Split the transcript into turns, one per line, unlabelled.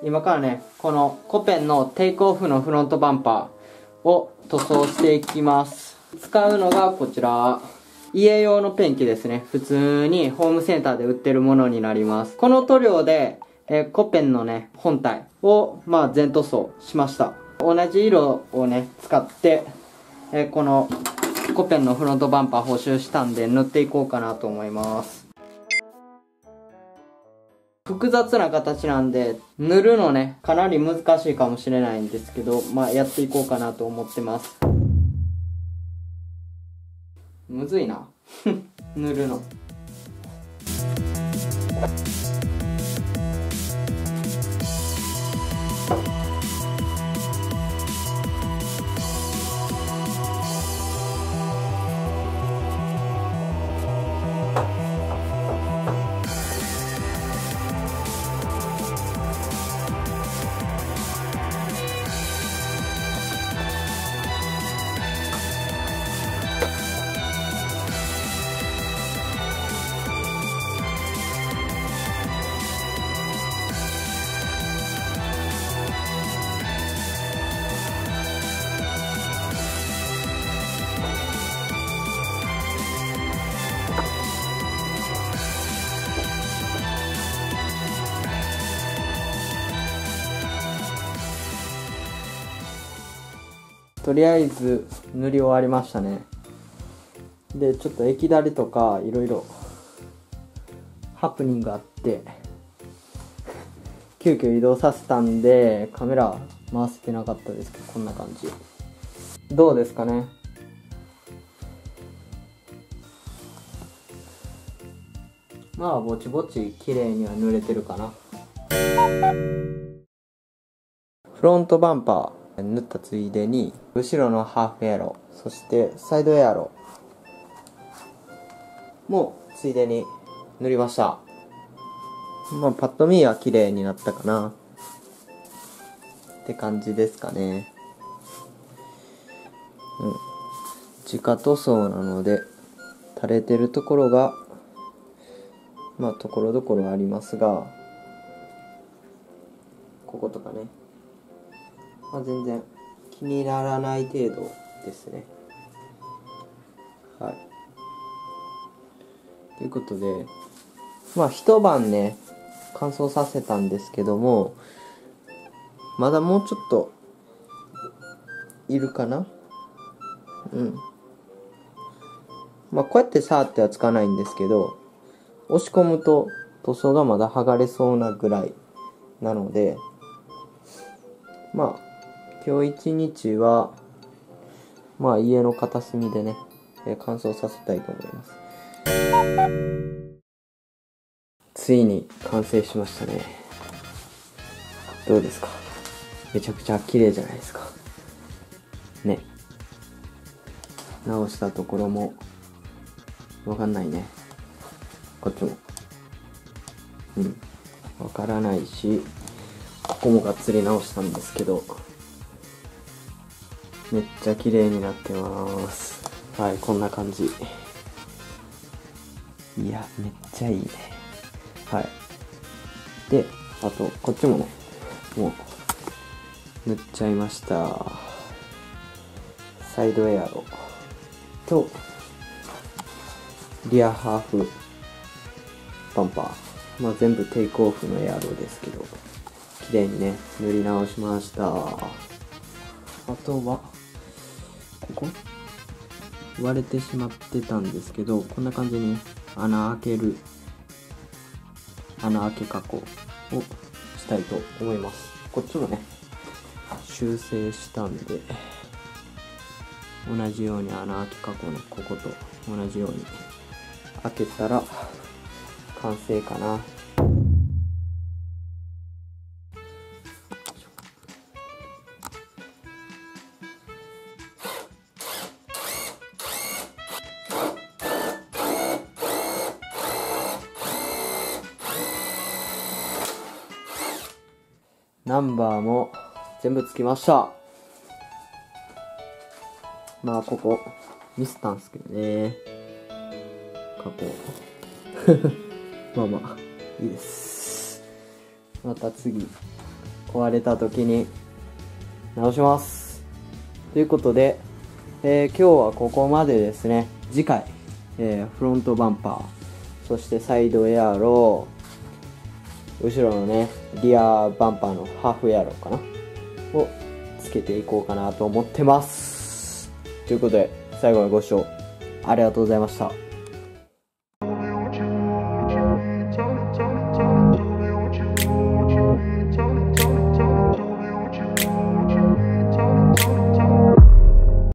今からね、このコペンのテイクオフのフロントバンパーを塗装していきます。使うのがこちら。家用のペンキですね。普通にホームセンターで売ってるものになります。この塗料で、コペンのね、本体を、全塗装しました。同じ色をね、使って、このコペンのフロントバンパー補修したんで塗っていこうかなと思います。複雑な形なんで、塗るのね、かなり難しいかもしれないんですけど、やっていこうかなと思ってます。むずいな。塗るの。とりあえず塗り終わりましたね。で、ちょっと液だれとかいろいろハプニングあって急遽移動させたんでカメラ回せてなかったですけど、こんな感じ。どうですかね。ぼちぼち綺麗には塗れてるかな。フロントバンパー塗ったついでに後ろのハーフエアロ、そしてサイドエアロもついでに塗りました。パッと見は綺麗になったかなって感じですかね。直塗装なので垂れてるところがところどころありますが、こことかね、全然気にならない程度ですね。はい。ということで、一晩ね、乾燥させたんですけども、まだもうちょっといるかな。こうやって触ってはつかないんですけど、押し込むと塗装がまだ剥がれそうなぐらいなので、今日一日は家の片隅でね、乾燥させたいと思います。ついに完成しましたね。どうですか。めちゃくちゃ綺麗じゃないですかね。直したところもわかんないね。こっちもわからないし、ここもがっつり直したんですけど、めっちゃ綺麗になってます。はい、こんな感じ。いや、めっちゃいいね。はい。で、あとこっちもね、もう塗っちゃいました。サイドエアロとリアハーフバンパー、全部テイクオフのエアロですけど、綺麗にね塗り直しました。あとはここ割れてしまってたんですけど、こんな感じに穴開け加工をしたいと思います。こっちもね修正したんで、同じように穴開け加工ね、ここと同じように開けたら完成かな。ナンバーも全部つきました。ここミスったんすけどね、加工いいです。また次壊れた時に直します。ということで、今日はここまでですね。次回、フロントバンパー、そしてサイドエアロー、後ろのね、リアバンパーのハーフエアローかなをつけていこうかなと思ってます。ということで、最後までご視聴ありがとうございました。